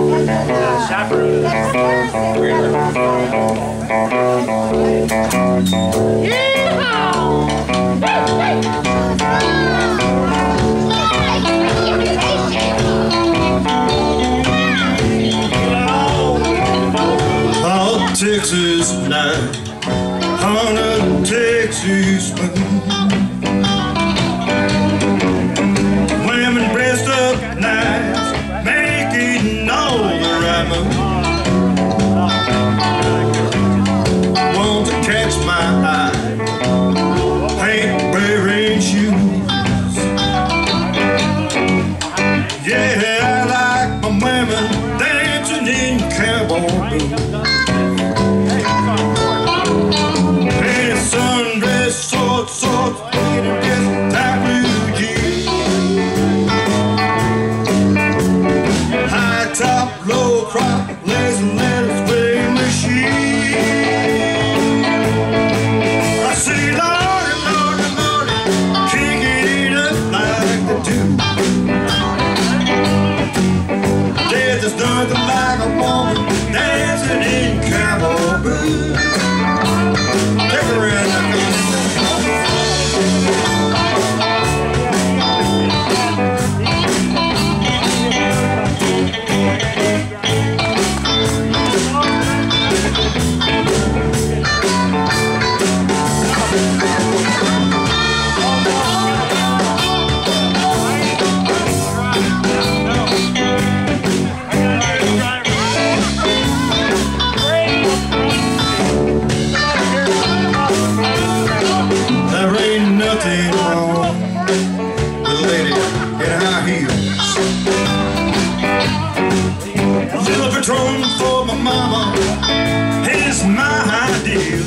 Texas night on a Texas moon. Women dressed up nice, making all the right moves. Want to catch my eye, paint wearing shoes. Yeah, I like my women dancing in cowboy boots. Sundress, shorts, painted dress, tight blue jeans. High top, low crop, lace and leather swing machine. I say, Lordy, Lordy, Lordy, kicking it up like they do. Yeah, there's nothing like a woman dancing in cowboy boots. Nothing wrong with a lady in high heels. A little Patron for my mama is my ideal.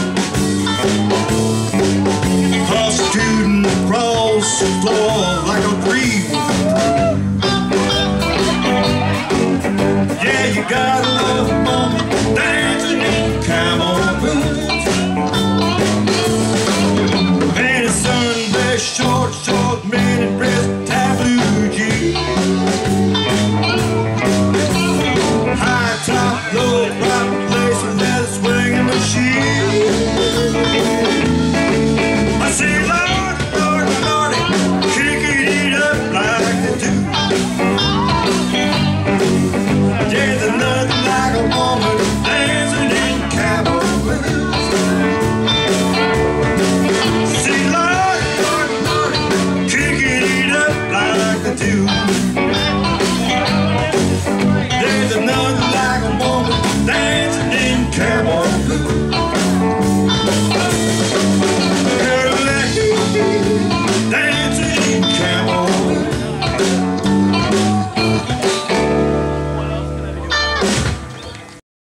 Prostituting across the floor like a dream. Yeah, you gotta love mama.